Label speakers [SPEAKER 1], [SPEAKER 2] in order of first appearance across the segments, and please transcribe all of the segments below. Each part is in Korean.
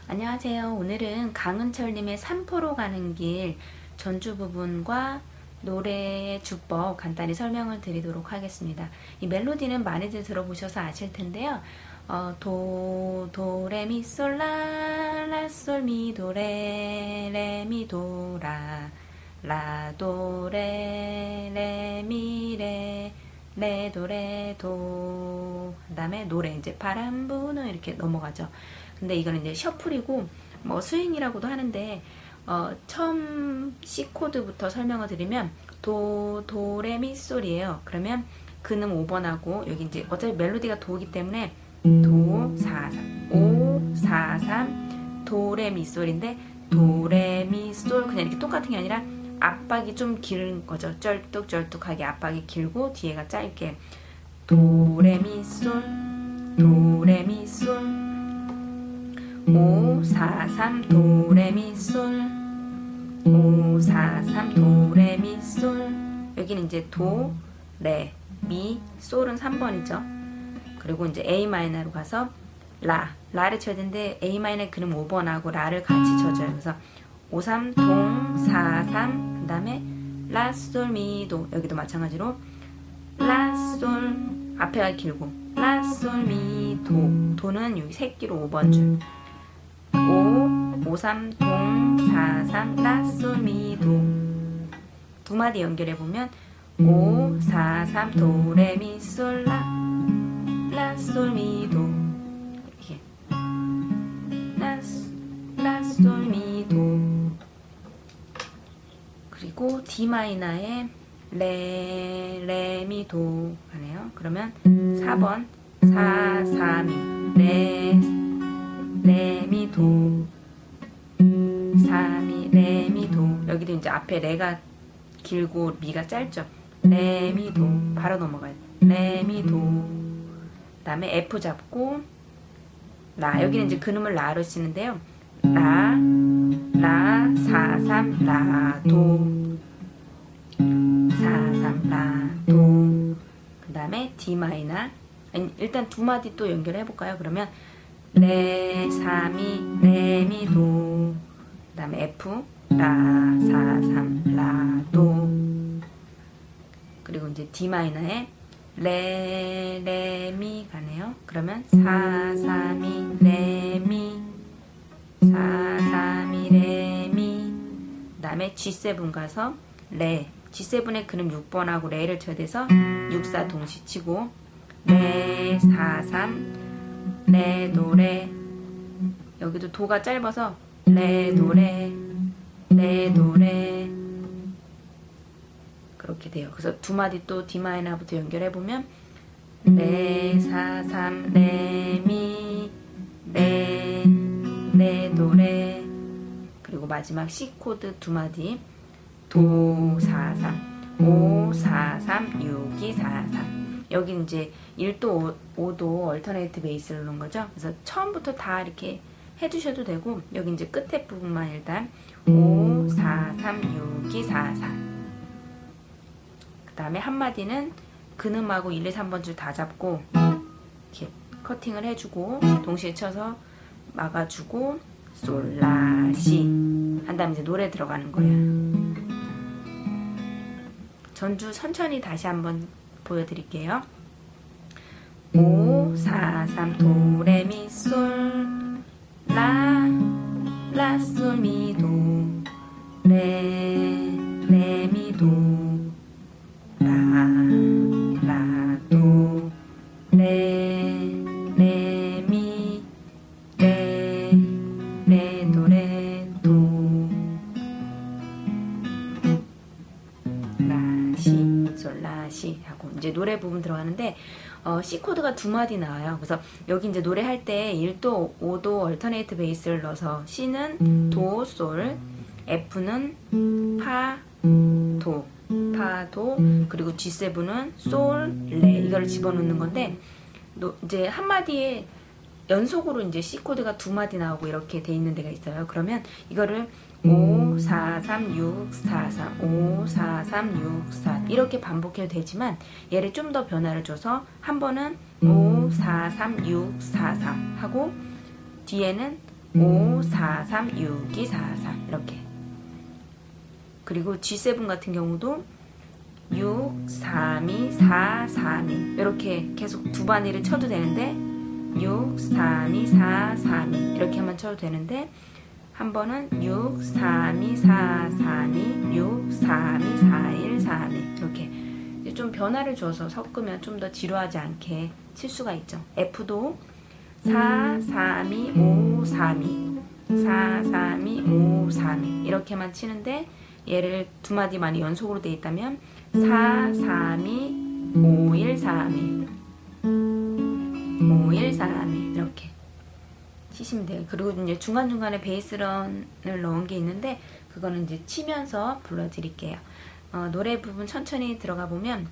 [SPEAKER 1] 안녕하세요. 오늘은 강은철님의 산포로 가는 길 전주 부분과 노래의 주법 간단히 설명을 드리도록 하겠습니다. 이 멜로디는 많이들 들어보셔서 아실 텐데요. 도레미 솔라 라솔미 도레 레미 도라 라 도레 레미 레 도레 도 그다음에 노래 이제 바람 부는 이렇게 넘어가죠. 근데 이거는 이제 셔플이고 뭐 스윙이라고도 하는데 처음 C 코드부터 설명을 드리면 도레미 솔이에요. 그러면 근음 5번하고 여기 이제 어차피 멜로디가 도이기 때문에 도 4 3 5 4 3 도레미 솔인데 도레미 솔 그냥 이렇게 똑같은 게 아니라 압박이 좀 긴 거죠. 쩔뚝쩔뚝하게 압박이 길고 뒤에가 짧게 도레미 솔 도레미 솔 5 4 3 도레미 솔 5 4 3 도레미 솔 여기는 이제 도, 레, 미, 솔은 3번이죠. 그리고 이제 A 마이너로 가서 라를 쳐야 되는데 A 마이너의 그럼 5번하고 라를 같이 쳐줘요. 그래서 5 3 동 4 3 그 다음에 라 솔 미 도 여기도 마찬가지로 라 솔 앞에가 길고 라 솔 미 도 도는 여기 새끼로 5번 줄 5 3 동 4 3 라 솔 미 도 두 마디 연결해 보면 5 4 3 도 레 미 솔 라 솔 미 도 이렇게 라 솔 미 도 그리고 D 마이너의 레 미 도 하네요. 그러면 4번 4 3 2 레 미 도 3, 2, 레, 미, 도 여기도 이제 앞에 레가 길고 미가 짧죠. 레, 미, 도 바로 넘어가요. 레, 미, 도 그 다음에 F 잡고 라 여기는 이제 근음을 라로 쓰는데요. 라 4, 3, 라, 도 4, 3, 라, 도 그 다음에 D 마이너 일단 두 마디 또 연결해 볼까요? 그러면 레, 3, 2, 레, 미, 도 그 다음에 F 라, 4, 3, 라, 도 그리고 이제 D 마이너에 레, 미 가네요. 그러면 4, 3, 2, 레, 미 4, 3, 2, 레, 미 그 다음에 G7 가서 레 G7의 그럼 6번하고 레를 쳐야 돼서 6, 4 동시 치고 레, 4, 3 레, 도, 레 여기도 도가 짧아서 레, 도, 레 레, 도, 레 그렇게 돼요. 그래서 두 마디 또 D 마이너부터 연결해보면 레, 4, 3, 레, 미 레, 도, 레 그리고 마지막 C 코드 두 마디 도, 4, 3 5, 4, 3, 6, 2, 4, 3 여기 이제 1도, 5도 얼터네이트 베이스를 넣은 거죠. 그래서 처음부터 다 이렇게 해주셔도 되고 여기 이제 끝에 부분만 일단 5, 4, 3, 6, 2, 4, 4 그 다음에 한마디는 근음하고 1, 2, 3번 줄 다 잡고 이렇게 커팅을 해주고 동시에 쳐서 막아주고 솔, 라, 시 한 다음에 이제 노래 들어가는 거예요. 전주 천천히 다시 한번 보여드릴게요. 5, 4, 3 도, 레, 미, 솔 라, 솔, 미, 도 레, 미, 도 라, 도 레, 미 레, 도, 레, 도 라, 시, 솔, 라, 시 하고 이제 노래 부분 들어가는데 C 코드가 두 마디 나와요. 그래서 여기 이제 노래할 때 1도, 5도 얼터네이트 베이스를 넣어서 C는 도, 솔, F는 파, 도, 그리고 G7은 솔, 레 이거를 집어넣는 건데 이제 한 마디에 연속으로 이제 C 코드가 두 마디 나오고 이렇게 돼 있는 데가 있어요. 그러면 이거를 5, 4, 3, 6, 4, 3, 5, 4, 3, 6, 4 이렇게 반복해도 되지만 얘를 좀 더 변화를 줘서 한 번은 5, 4, 3, 6, 4, 3 하고 뒤에는 5, 4, 3, 6, 2, 4, 3 이렇게. 그리고 G7 같은 경우도 6, 3, 2, 4, 3, 2 이렇게 계속 두 바디를 쳐도 되는데 6, 3, 2, 4, 3, 2 이렇게만 쳐도 되는데 한 번은 6, 3, 2, 4, 3, 2 6, 3, 2, 4, 1, 3, 2 이렇게 이제 좀 변화를 줘서 섞으면 좀 더 지루하지 않게 칠 수가 있죠. F도 4, 3, 2, 5, 3, 2 4, 3, 2, 5, 3, 2 이렇게만 치는데 얘를 두 마디만이 연속으로 되어 있다면 4, 3, 2, 5, 1, 3, 2 5, 1, 3, 2 이렇게 치시면 돼요. 그리고 이제 중간중간에 베이스런을 넣은 게 있는데 그거는 이제 치면서 불러드릴게요. 노래 부분 천천히 들어가 보면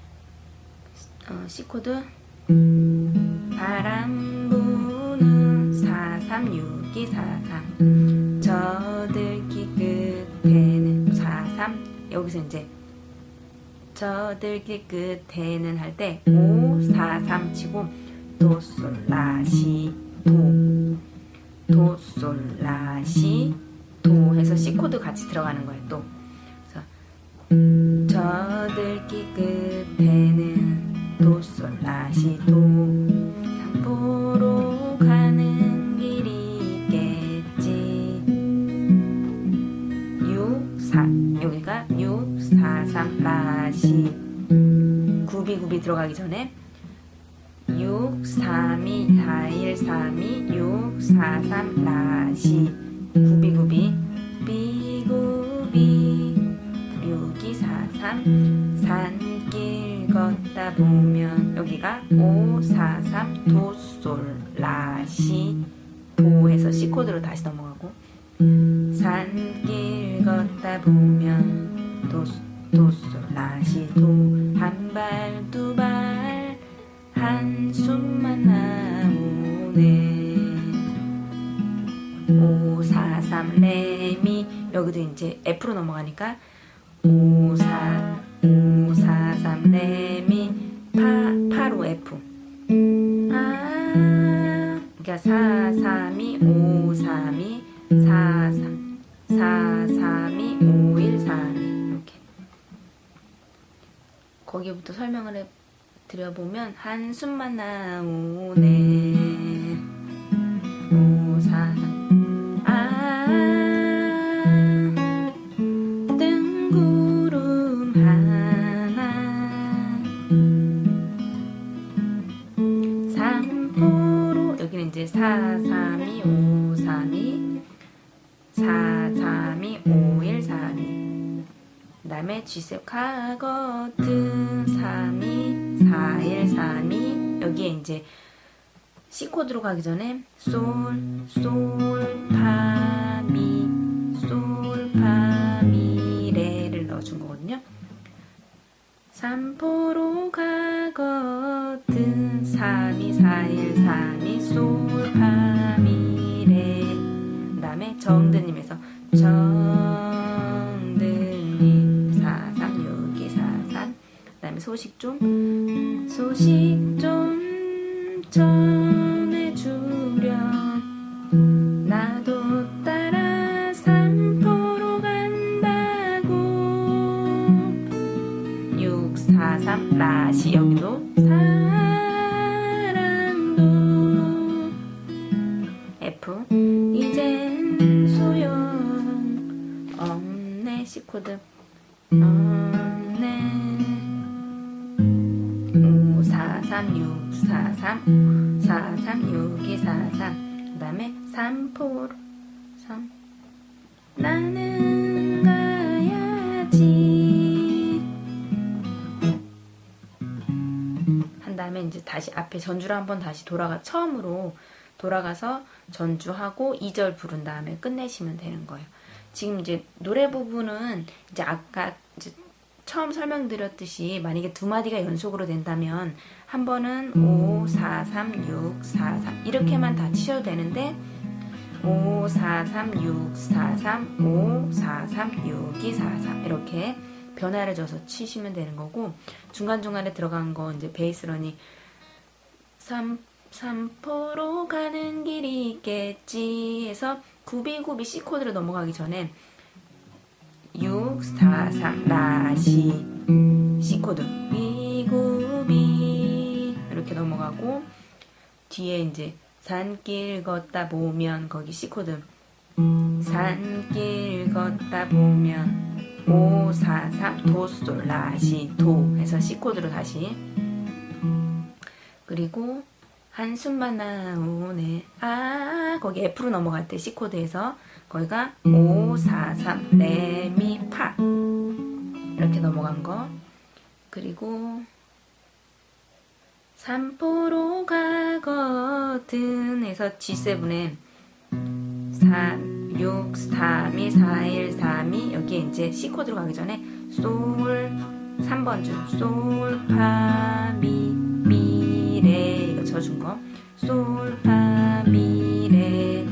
[SPEAKER 1] C 코드 바람 부는 4, 3, 6, 2, 4, 3 저들기 끝에는 4, 3 여기서 이제 저들기 끝에는 할 때 5, 4, 3 치고 도, 솔, 라, 시, 도, 솔, 라, 시, 도 해서 C 코드 같이 들어가는 거예요. 또 그래서 저들기 끝에는 도, 솔, 라, 시, 도 산보로 가는 길이 있겠지 6, 4 여기가 6, 4, 3, 라, 시 구비 들어가기 전에 6, 3, 2, 4, 1, 3, 2 6, 4, 3, 라, 시 구비 비구비 6, 2, 4, 3 산길 걷다 보면 여기가 5, 4, 3 도, 솔, 라, 시, 도 해서 C 코드로 다시 넘어가고 산길 걷다 보면 도, 솔, 라, 시, 도 한 발, 두 발 한숨만 나오네 5, 4, 3 레미 여기도 이제 F로 넘어가니까 5, 4, 3 레미 파로 F 그러니까 4, 3, 2, 5, 3, 2 4, 3, 2, 5, 1, 3, 2 이렇게 거기부터 설명을 드려보면 한숨만 나오네 5, 4, 3 뜬구름 하나 산포로 여기는 이제 4, 3, 2, 5, 3, 2 4, 3, 2, 5, 1, 3, 2 그 다음에 G7 가거든 3, 2, 4, 1, 3, 2 여기에 이제 C 코드로 가기 전에 솔, 파, 미 솔, 파, 미, 레를 넣어준 거거든요. 산포로 가거든 3, 2, 4, 1, 3, 2 솔, 파, 미, 레 그 다음에 정드님에서 정드님 4, 3, 6, 2, 4, 3 그 다음에 소식 좀 전해주렴 나도 따라 산포로 간다고 6, 4, 3 라시 여기도 사랑도 F 이젠 소용없네 C 코드 없네 5, 4, 3, 6, 4, 3 4, 3, 6, 2, 4, 3 그 다음에 3포로 3 나는 가야지 한 다음에 이제 다시 앞에 전주를 한번 다시 처음으로 돌아가서 전주하고 2절 부른 다음에 끝내시면 되는 거예요. 지금 이제 노래 부분은 이제 아까 이제 처음 설명드렸듯이 만약에 두 마디가 연속으로 된다면 한 번은 5, 4, 3, 6, 4, 3 이렇게만 다 치셔도 되는데 5, 4, 3, 6, 4, 3, 5, 4, 3, 6, 2, 4, 3 이렇게 변화를 줘서 치시면 되는 거고 중간중간에 들어간 거 이제 베이스런이 3, 삼포로 가는 길이 있겠지 해서 구비구비 C코드로 넘어가기 전에 6, 4, 3 라시 C코드 비구비 이렇게 넘어가고 뒤에 이제 산길 걷다 보면 거기 C코드 산길 걷다 보면 5, 4, 3 도솔 라시 도 해서 C코드로 다시 그리고 한숨만 나오네 거기 F로 넘어갈 때 C코드에서 거기가 5, 4, 3 레미 파 이렇게 넘어간 거 그리고 삼포로 가거든 해서 G7에 3, 6, 3, 2, 4, 1, 3, 2 여기에 이제 C코드로 가기 전에 솔 3번 줄 솔, 파, 미, 레 이거 쳐준 거 솔, 파, 미, 레,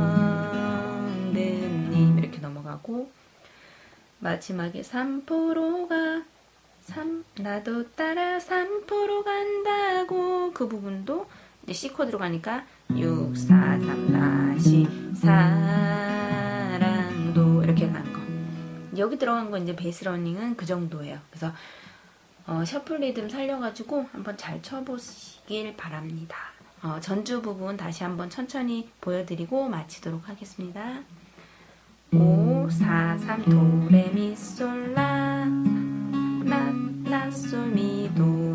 [SPEAKER 1] 정드님 이렇게 넘어가고 마지막에 삼포로 가 나도 따라 삼포로 간다고 그 부분도 이제 C코드로 가니까 6, 4, 3 라시 사랑도 이렇게 간 거 여기 들어간 거 이제 베이스 러닝은 그 정도예요. 그래서 셔플 리듬 살려가지고 한번 잘 쳐보시길 바랍니다. 전주 부분 다시 한번 천천히 보여드리고 마치도록 하겠습니다. 5, 4, 3 도레미솔라 라, 솔, 미, 도